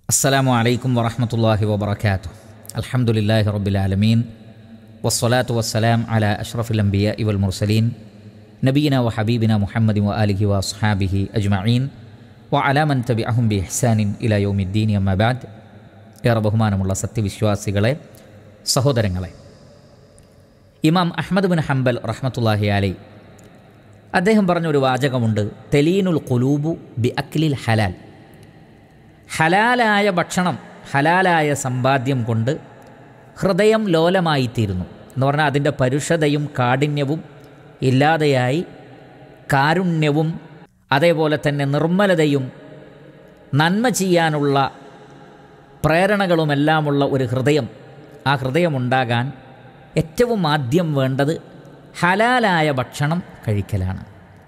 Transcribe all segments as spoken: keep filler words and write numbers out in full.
അസ്സലാമു അലൈക്കും വറഹ്മത്തുള്ളാഹി വബറകാതുഹു. അൽഹംദുലില്ലാഹി റബ്ബിൽ ആലമീൻ വസ്സലാത്തു വസ്സലാം അലാ അഷ്റഫിൽ അംബിയാഇ വൽ മുർസലീൻ നബിയിനാ വ ഹബീബിനാ മുഹമ്മദിൻ വ ആലിഹി വ അസ്ഹാബിഹി അജ്മഈൻ വ അലാ മൻ തബിഅഹും ബി ഇഹ്സാനിൻ ഇലാ യൗമിദ്ദീൻ. അമ്മാ ബഅദ്. ഏറെ ബഹുമാനമുള്ള സത്യവിശ്വാസികളെ, സഹോദരങ്ങളെ, ഇമാം അഹ്മദ് ബിൻ ഹംബൽ റഹ്മത്തുള്ളാഹി അലൈഹി അദ്ദേഹം പറഞ്ഞൊരു വാചകമുണ്ട്, തലീനുൽ ഖുലൂബു ബി അക്ലിൽ ഹലാൽ. ഹലാലായ ഭക്ഷണം, ഹലാലായ സമ്പാദ്യം കൊണ്ട് ഹൃദയം ലോലമായിത്തീരുന്നു എന്ന് പറഞ്ഞാൽ അതിൻ്റെ പരുഷതയും കാഠിന്യവും ഇല്ലാതെയായി കാരുണ്യവും അതേപോലെ തന്നെ നിർമ്മലതയും നന്മ ചെയ്യാനുള്ള പ്രേരണകളുമെല്ലാമുള്ള ഒരു ഹൃദയം, ആ ഹൃദയമുണ്ടാകാൻ ഏറ്റവും ആദ്യം വേണ്ടത് ഹലാലായ ഭക്ഷണം കഴിക്കലാണ്.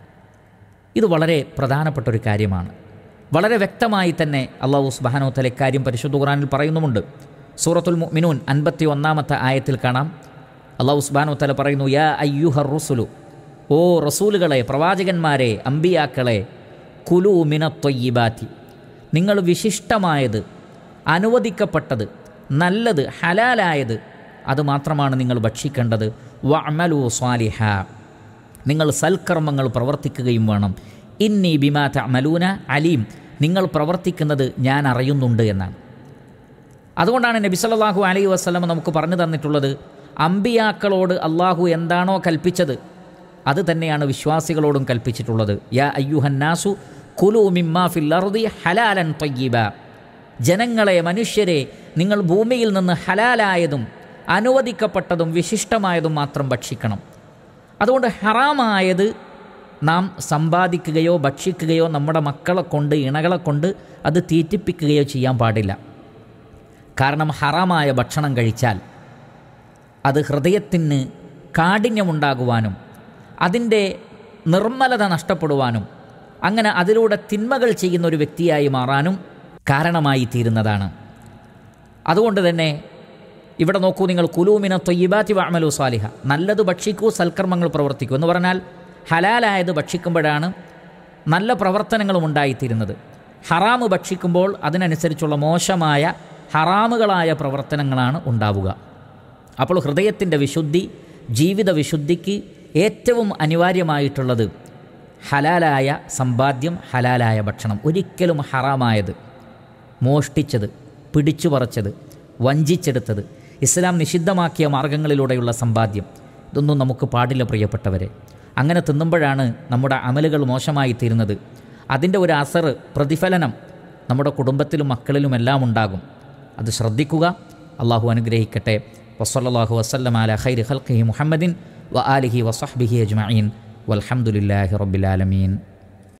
ഇത് വളരെ പ്രധാനപ്പെട്ടൊരു കാര്യമാണ്. വളരെ വ്യക്തമായി തന്നെ അല്ലാഹു സുബ്ഹാനഹു വ തആല ഇക്കാര്യം പരിശുദ്ധ ഖുർആനിൽ പറയുന്നുമുണ്ട്. സൂറത്തുൽ മുഅ്മിനൂൻ അൻപത്തി ഒന്നാമത്തെ ആയത്തിൽ കാണാം, അല്ലാഹു സുബ്ഹാനഹു വ തആല പറയുന്നു, യാ അയ്യുഹർ റുസുലു, ഓ റസൂലുകളെ, പ്രവാചകന്മാരെ, അമ്പിയാക്കളെ, കുലൂ മിനത്ത് ത്വയ്യിബാത്തി, നിങ്ങൾ വിശിഷ്ടമായത്, അനുവദിക്കപ്പെട്ടത്, നല്ലത്, ഹലാലായത് അത് മാത്രമാണ് നിങ്ങൾ ഭക്ഷിക്കേണ്ടത്. വഅമലൂ സ്വാലിഹാ, നിങ്ങൾ സൽക്കർമ്മങ്ങൾ പ്രവർത്തിക്കുകയും വേണം. ഇന്നി ബിമാ തഅമലൂന അലീം, നിങ്ങൾ പ്രവർത്തിക്കുന്നത് ഞാൻ അറിയുന്നുണ്ട് എന്നാണ്. അതുകൊണ്ടാണ് നബി സല്ലല്ലാഹു അലൈഹി വസല്ലം നമുക്ക് പറഞ്ഞു തന്നിട്ടുള്ളത്, അമ്പിയാക്കളോട് അള്ളാഹു എന്താണോ കൽപ്പിച്ചത് അത് തന്നെയാണ് വിശ്വാസികളോടും കൽപ്പിച്ചിട്ടുള്ളത്. യാ അയ്യുഹന്നാസു കുലൂ മിമ്മാ ഫിൽ അർദി ഹലാലൻ ത്വയ്യിബ, ജനങ്ങളെ, മനുഷ്യരെ, നിങ്ങൾ ഭൂമിയിൽ നിന്ന് ഹലാലായതും അനുവദിക്കപ്പെട്ടതും വിശിഷ്ടമായതും മാത്രം ഭക്ഷിക്കണം. അതുകൊണ്ട് ഹറാമായത് നാം സമ്പാദിക്കുകയോ ഭക്ഷിക്കുകയോ നമ്മുടെ മക്കളെ കൊണ്ട്, ഇണകളെ കൊണ്ട് അത് തീറ്റിപ്പിക്കുകയോ ചെയ്യാൻ പാടില്ല. കാരണം ഹറാമായ ഭക്ഷണം കഴിച്ചാൽ അത് ഹൃദയത്തിന് കാഠിന്യമുണ്ടാകുവാനും അതിൻ്റെ നിർമ്മലത നഷ്ടപ്പെടുവാനും അങ്ങനെ അതിലൂടെ തിന്മകൾ ചെയ്യുന്ന ഒരു വ്യക്തിയായി മാറാനും കാരണമായി തീരുന്നതാണ്. അതുകൊണ്ട് തന്നെ ഇവിടെ നോക്കൂ, നിങ്ങൾ കുലൂ മിനത്ത് ത്വയ്യിബാത്തി വഅമലൂ സ്വാലിഹ, നല്ലത് ഭക്ഷിക്കൂ, സൽക്കർമ്മങ്ങൾ പ്രവർത്തിക്കൂ എന്ന് പറഞ്ഞാൽ ഹലാലായത് ഭക്ഷിക്കുമ്പോഴാണ് നല്ല പ്രവർത്തനങ്ങളും ഉണ്ടായിത്തീരുന്നത്. ഹറാമ് ഭക്ഷിക്കുമ്പോൾ അതിനനുസരിച്ചുള്ള മോശമായ ഹറാമുകളായ പ്രവർത്തനങ്ങളാണ് ഉണ്ടാവുക. അപ്പോൾ ഹൃദയത്തിൻ്റെ വിശുദ്ധി, ജീവിത വിശുദ്ധിക്ക് ഏറ്റവും അനിവാര്യമായിട്ടുള്ളത് ഹലാലായ സമ്പാദ്യം, ഹലാലായ ഭക്ഷണം. ഒരിക്കലും ഹറാമായത്, മോഷ്ടിച്ചത്, പിടിച്ചു പറിച്ചത്, വഞ്ചിച്ചെടുത്തത്, ഇസ്ലാം നിഷിദ്ധമാക്കിയ മാർഗങ്ങളിലൂടെയുള്ള സമ്പാദ്യം, ഇതൊന്നും നമുക്ക് പാടില്ല പ്രിയപ്പെട്ടവരെ. അങ്ങനെ തിന്നുമ്പോഴാണ് നമ്മുടെ അമലുകൾ മോശമായി തീരുന്നത്. അതിൻ്റെ ഒരു അസർ, പ്രതിഫലനം നമ്മുടെ കുടുംബത്തിലും മക്കളിലുമെല്ലാം ഉണ്ടാകും. അത് ശ്രദ്ധിക്കുക. അള്ളാഹു അനുഗ്രഹിക്കട്ടെ. വസ്സല്ലല്ലാഹു വസല്ലമ അലാ ഖൈരി ഖൽഖിഹി മുഹമ്മദിൻ വ ആലിഹി വസഹ്ബിഹി അജ്മഈൻ വൽഹംദുലില്ലാഹി റബ്ബിൽ ആലമീൻ.